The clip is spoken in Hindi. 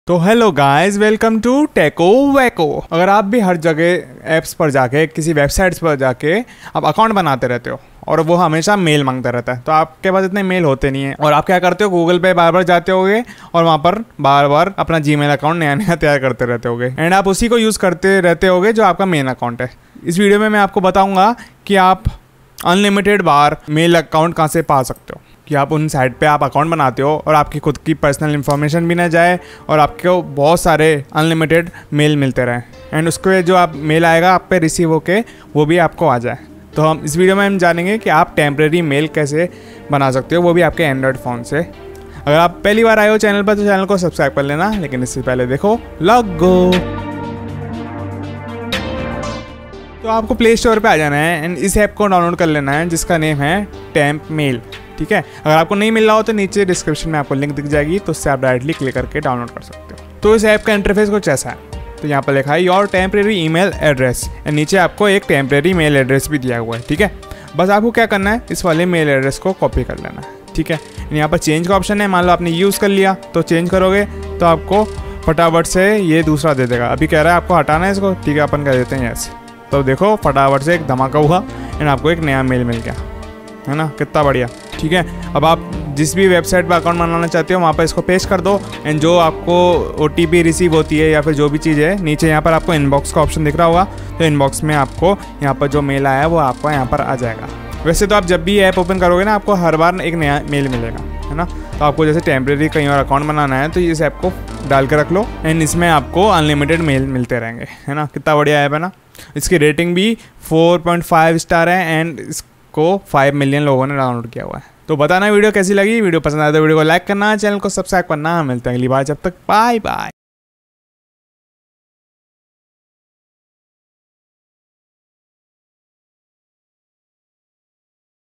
तो हेलो गाइस, वेलकम टू टेको वैको। अगर आप भी हर जगह ऐप्स पर जाके किसी वेबसाइट्स पर जाके आप अकाउंट बनाते रहते हो और वो हमेशा मेल मांगता रहता है, तो आपके पास इतने मेल होते नहीं है और आप क्या करते हो, गूगल पे बार बार जाते होगे और वहाँ पर बार बार अपना जीमेल अकाउंट नया नया तैयार करते रहते होगे एंड आप उसी को यूज़ करते रहते होगे जो आपका मेन अकाउंट है। इस वीडियो में मैं आपको बताऊँगा कि आप अनलिमिटेड बार मेल अकाउंट कहाँ से पा सकते हो, कि आप उन साइट पे आप अकाउंट बनाते हो और आपकी खुद की पर्सनल इन्फॉर्मेशन भी ना जाए और आपको बहुत सारे अनलिमिटेड मेल मिलते रहे एंड उसके जो आप मेल आएगा आप पे रिसीव होके वो भी आपको आ जाए। तो हम इस वीडियो में हम जानेंगे कि आप टेम्प्रेरी मेल कैसे बना सकते हो, वो भी आपके एंड्रॉयड फ़ोन से। अगर आप पहली बार आए हो चैनल पर तो चैनल को सब्सक्राइब कर लेना, लेकिन इससे पहले देखो लॉगो। तो आपको प्ले स्टोर पे आ जाना है एंड इस ऐप को डाउनलोड कर लेना है जिसका नेम है टेम्प मेल। ठीक है, अगर आपको नहीं मिल रहा हो तो नीचे डिस्क्रिप्शन में आपको लिंक दिख जाएगी, तो उससे आप डायरेक्टली क्लिक करके डाउनलोड कर सकते हो। तो इस ऐप का इंटरफेस कुछ ऐसा है। तो यहाँ पर लिखा है your temporary email address and नीचे आपको एक टेम्प्रेरी मेल एड्रेस भी दिया हुआ है। ठीक है, बस आपको क्या करना है, इस वाले मेल एड्रेस को कॉपी कर लेना है। ठीक है, यहाँ पर चेंज का ऑप्शन है। मान लो आपने यूज़ कर लिया तो चेंज करोगे तो आपको फटाफट से ये दूसरा दे देगा। अभी कह रहा है आपको हटाना है इसको, ठीक है, अपन कर देते हैं ऐसे। तो देखो फटाफट से एक धमाका हुआ एंड आपको एक नया मेल मिल गया, है ना, कितना बढ़िया। ठीक है, अब आप जिस भी वेबसाइट पर अकाउंट बनाना चाहते हो वहाँ पर इसको पेस्ट कर दो एंड जो आपको OTP रिसीव होती है या फिर जो भी चीज़ है, नीचे यहाँ पर आपको इनबॉक्स का ऑप्शन दिख रहा होगा, तो इनबॉक्स में आपको यहाँ पर जो मेल आया है वो आपको यहाँ पर आ जाएगा। वैसे तो आप जब भी ऐप ओपन करोगे ना आपको हर बार एक नया मेल मिलेगा, है ना। तो आपको जैसे टेम्प्रेरी कहीं और अकाउंट बनाना है तो इस ऐप को डाल के रख लो एंड इसमें आपको अनलिमिटेड मेल मिलते रहेंगे, है ना। कितना बढ़िया ऐप है ना। इसकी रेटिंग भी 4.5 स्टार है एंड इसको 5 मिलियन लोगों ने डाउनलोड किया हुआ है। तो बताना वीडियो कैसी लगी। वीडियो पसंद आए तो वीडियो को लाइक करना, चैनल को सब्सक्राइब करना। मिलते हैं अगली बार, जब तक बाय बाय।